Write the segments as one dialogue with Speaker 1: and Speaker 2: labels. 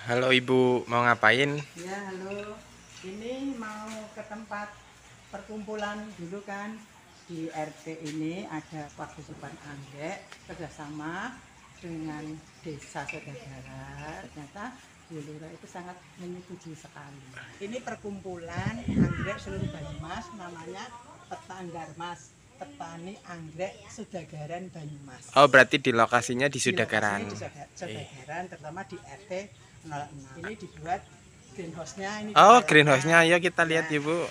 Speaker 1: Halo Ibu, mau ngapain?
Speaker 2: Ya, halo. Ini mau ke tempat perkumpulan dulu kan. Di RT ini ada paguyuban anggrek kerjasama dengan desa Sodagara. Ternyata Bu Lurah itu sangat menyetujui sekali. Ini perkumpulan anggrek seluruh Banyumas, namanya Petanggarmas, Petani Anggrek Sodagaran Banyumas.
Speaker 1: Oh, berarti di lokasinya di Sudagaran.
Speaker 2: Di Sodagaran, terutama di RT 06. Ini dibuat greenhouse-nya ini.
Speaker 1: Oh, greenhouse-nya, ayo kita lihat
Speaker 2: ya,
Speaker 1: Ibu.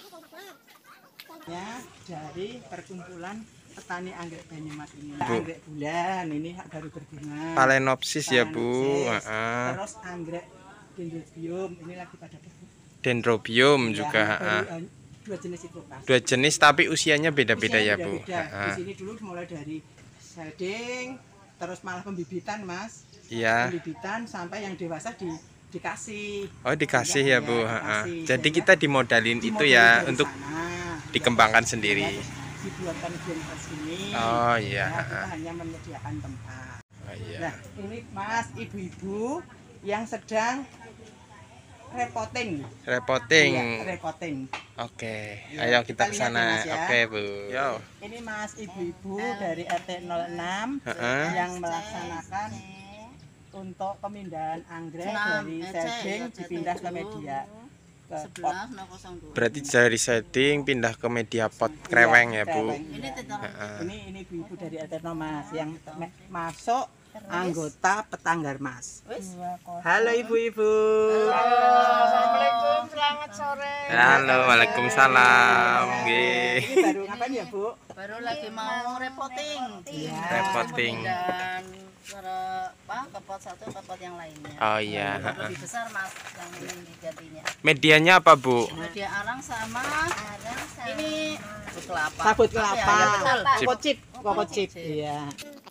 Speaker 2: Dari perkumpulan petani anggrek Banyumas ini. Anggrek bulan ini baru berbunga.
Speaker 1: Phalaenopsis ya Bu.
Speaker 2: Terus anggrek dendrobium ini lagi pada
Speaker 1: Dendrobium juga.
Speaker 2: Dua jenis itu Mas.
Speaker 1: Dua jenis tapi usianya beda-beda ya Bu.
Speaker 2: Di sini dulu mulai dari shading, terus malah pembibitan Mas.
Speaker 1: Iya.
Speaker 2: Pembibitan sampai yang dewasa dikasih.
Speaker 1: Oh, dikasih ya Bu. Jadi kita dimodalin itu ya untuk dikembangkan sendiri.
Speaker 2: Dibuatkan greenhouse ini.
Speaker 1: Oh iya.
Speaker 2: Kita hanya menyediakan tempat.
Speaker 1: Oh iya.
Speaker 2: Nah, ini Mas, ibu-ibu yang sedang repoting.
Speaker 1: Repoting.
Speaker 2: Iya, repoting.
Speaker 1: Oke,
Speaker 2: Ya,
Speaker 1: ayo kita ke
Speaker 2: lihat ya,
Speaker 1: sana.
Speaker 2: Mas, ya.
Speaker 1: Oke Bu. Yo.
Speaker 2: Ini Mas, ibu-ibu dari RT 06 yang melaksanakan untuk pemindahan anggrek dari shading dipindah ke media. Pot.
Speaker 1: Berarti dari setting pindah ke media pot kreweng ya Bu.
Speaker 2: Ini ibu-ibu dari RT 06 Mas yang masuk anggota Petanggarmas. Halo ibu-ibu.
Speaker 3: Assalamualaikum, selamat sore.
Speaker 1: Halo, waalaikumsalam.
Speaker 2: Ini baru ngapain ya Bu?
Speaker 3: Baru lagi mau repoting.
Speaker 2: Iya.
Speaker 1: Repoting.
Speaker 3: Dan ke pot satu ke pot yang lainnya.
Speaker 1: Oh iya.
Speaker 3: Lebih besar Mas yang ini jadinya.
Speaker 1: Medianya apa Bu?
Speaker 3: Media arang sama ini sabut kelapa.
Speaker 2: Sabut kelapa.
Speaker 3: Ya, betul.
Speaker 2: Koko chip. Iya.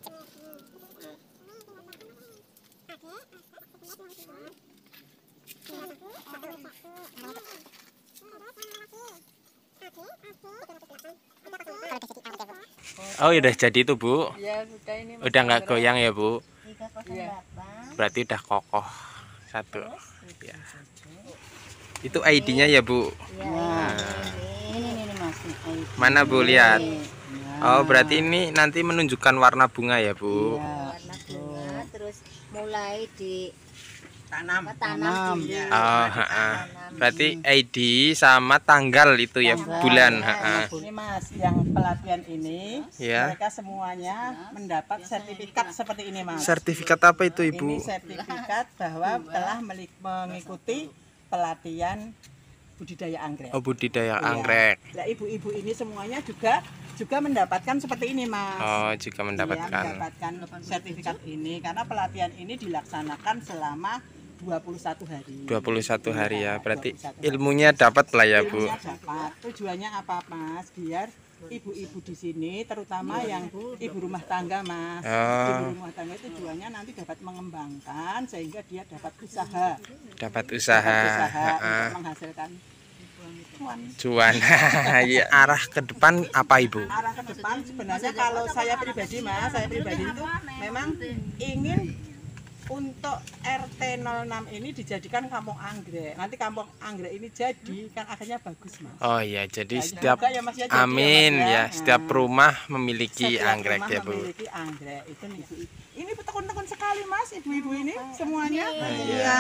Speaker 1: Oh, udah jadi itu Bu.
Speaker 2: Ya, sudah ini.
Speaker 1: Udah nggak goyang ya Bu?
Speaker 2: Iya.
Speaker 1: Berarti udah kokoh satu. Ya. Itu ID-nya ya Bu.
Speaker 3: Nah. Ini Mas.
Speaker 1: Mana Bu lihat?
Speaker 2: Nah.
Speaker 1: Oh, berarti ini nanti menunjukkan warna bunga ya Bu.
Speaker 2: Iya.
Speaker 4: Warna bunga terus mulai di
Speaker 2: Tanam.
Speaker 4: dulu.
Speaker 2: Ya.
Speaker 1: Oh, berarti ID sama tanggal itu ya, bulan.
Speaker 2: Ini Mas, yang pelatihan ini
Speaker 1: Ya.
Speaker 2: mereka semuanya mendapat sertifikat seperti ini Mas.
Speaker 1: Sertifikat apa itu Ibu?
Speaker 2: Ini sertifikat bahwa telah mengikuti pelatihan budidaya anggrek.
Speaker 1: Oh, budidaya
Speaker 2: Iya.
Speaker 1: anggrek.
Speaker 2: Nah, ibu-ibu ini semuanya juga mendapatkan seperti ini Mas.
Speaker 1: Oh, juga
Speaker 2: Iya,
Speaker 1: mendapatkan.
Speaker 2: mendapatkan sertifikat ini karena pelatihan ini dilaksanakan selama 21 hari.
Speaker 1: 21 hari ya. Berarti
Speaker 2: 21 hari.
Speaker 1: ilmunya dapat lah ya Bu.
Speaker 2: Ilmunya dapat. Tujuannya apa Mas? Biar ibu-ibu di sini terutama yang ibu rumah tangga Mas. Ibu rumah tangga itu tujuannya nanti dapat mengembangkan sehingga dia dapat usaha.
Speaker 1: Dapat usaha.
Speaker 2: Untuk menghasilkan
Speaker 1: Cuan. Ya, arah ke depan apa Ibu?
Speaker 2: arah ke depan sebenarnya kalau saya pribadi Mas, itu memang ingin untuk RT 06 ini dijadikan kampung anggrek. Nanti kampung anggrek ini jadi kan akhirnya bagus Mas.
Speaker 1: Oh iya, jadi
Speaker 2: Nah,
Speaker 1: setiap
Speaker 2: semoga ya, Mas, ya, jadi
Speaker 1: amin
Speaker 2: ya, Mas,
Speaker 1: ya,
Speaker 2: Nah,
Speaker 1: setiap rumah memiliki
Speaker 2: setiap
Speaker 1: anggrek
Speaker 2: rumah
Speaker 1: ya Bu.
Speaker 2: memiliki anggrek itu nih Bu. Ini tekun-tekun sekali Mas, ibu-ibu ini semuanya.
Speaker 1: Iya.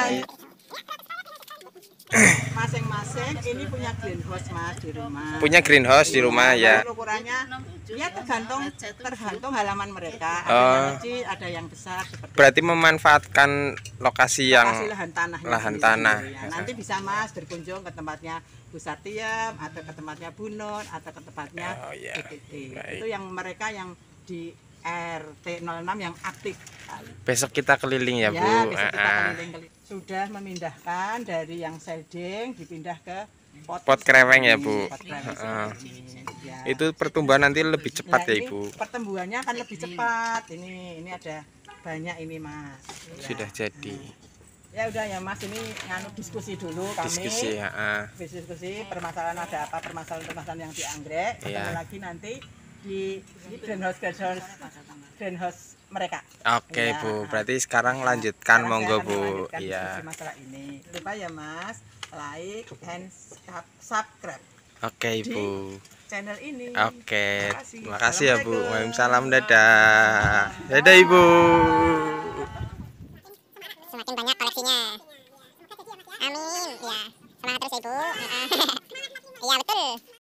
Speaker 2: Masing-masing ini punya greenhouse Mas di rumah.
Speaker 1: Punya greenhouse di rumah ya.
Speaker 2: Ukurannya ya tergantung halaman mereka. Ada
Speaker 1: Oh.
Speaker 2: yang kecil, ada yang besar seperti
Speaker 1: Berarti memanfaatkan lokasi yang
Speaker 2: lokasi lahan tanah.
Speaker 1: lahan tanah.
Speaker 2: Ya. Nanti bisa Mas berkunjung ke tempatnya Bu Satiem atau ke tempatnya Bu Nun atau ke tempatnya
Speaker 1: Oh, iya.
Speaker 2: PTT.
Speaker 1: Baik.
Speaker 2: Itu yang mereka yang di RT 06 yang aktif.
Speaker 1: besok kita keliling ya Bu.
Speaker 2: Besok kita keliling-keliling. Sudah memindahkan dari yang shading dipindah ke
Speaker 1: Pot kreweng ya Bu.
Speaker 2: Pot kreweng ini. Ya.
Speaker 1: Itu pertumbuhan nanti lebih cepat
Speaker 2: Nah,
Speaker 1: ya
Speaker 2: ini
Speaker 1: Ibu.
Speaker 2: pertumbuhannya akan lebih cepat. Ini ada banyak ini Mas. Ya.
Speaker 1: Sudah jadi.
Speaker 2: Ya udah ya Mas, ini nganu diskusi dulu kami. Diskusi permasalahan ada apa, permasalahan yang di anggrek. Ketemu
Speaker 1: Iya.
Speaker 2: lagi nanti di greenhouse mereka.
Speaker 1: Oke
Speaker 2: Iya.
Speaker 1: Bu, berarti sekarang lanjutkan
Speaker 2: Sekarang
Speaker 1: monggo
Speaker 2: saya akan
Speaker 1: Bu.
Speaker 2: melanjutkan
Speaker 1: Iya.
Speaker 2: diskusi masalah ini. Lupa ya Mas, like and subscribe
Speaker 1: Oke
Speaker 2: di
Speaker 1: Bu.
Speaker 2: channel ini.
Speaker 1: Oke,
Speaker 2: Terima kasih.
Speaker 1: terima kasih ya Bu.
Speaker 2: Assalamualaikum.
Speaker 1: Waalaikumsalam, dadah. Dadah Ibu.
Speaker 5: Semakin banyak koleksinya. Amin. Ya, semangat terus ya Ibu. Iya betul.